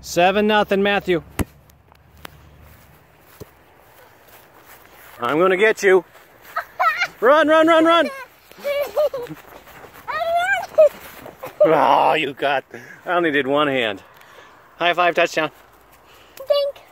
7-0, Matthew. I'm gonna get you. Run, run, run, run! Oh, you got... I only did one hand. High five, touchdown. Dink.